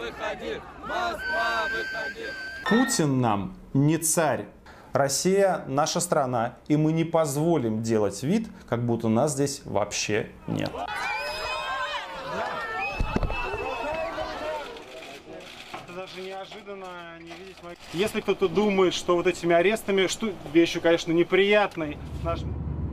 выходи! Москва, выходи! Путин нам не царь. Россия – наша страна, и мы не позволим делать вид, как будто нас здесь вообще нет. Это даже неожиданно не видеть. Если кто-то думает, что вот этими арестами, что вещью, конечно, неприятной, наш...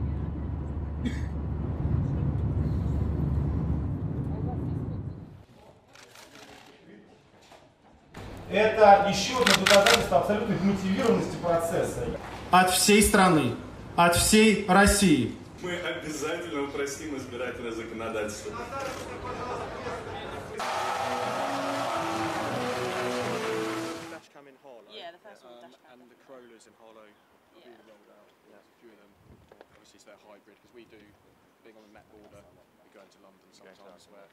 Это еще одно доказательство абсолютной мотивированности процесса. От всей страны, от всей России. Мы обязательно упростим избирательное законодательство. Yeah, the first one, and the Corollas in Harlow being rolled out. Yeah, a few of them. Obviously, it's their hybrid because we do, being on the Met border, we go into London sometimes. Where,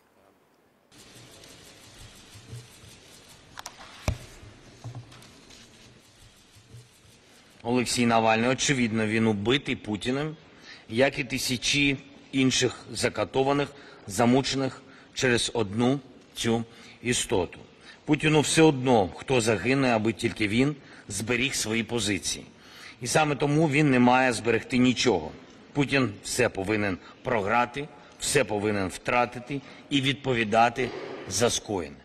Олексій Навальний, очевидно, він убитий Путіним, як і тисячі інших закатованих, замучених через одну цю істоту. Путіну все одно, хто загине, аби тільки він зберіг свої позиції. І саме тому він не має зберегти нічого. Путін все повинен програти, все повинен втратити і відповідати за скоєне.